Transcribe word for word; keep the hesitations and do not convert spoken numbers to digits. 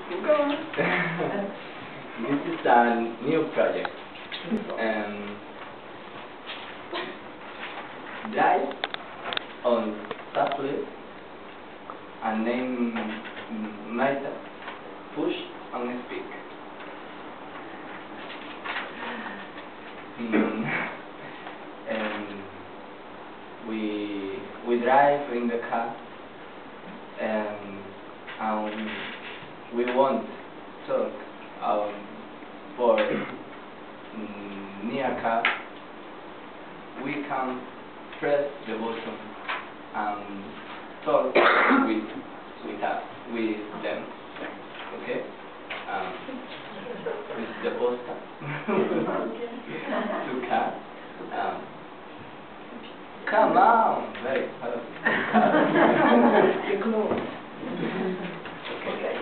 This is a new project. Um, drive on tablet and name Maita, push and speak. Mm, and we we drive in the car and um, we want talk um, for mm, near car. We can press the button and talk with with us with them. Okay. Um, with the poster to car. Um, come on, very. Hello. Okay.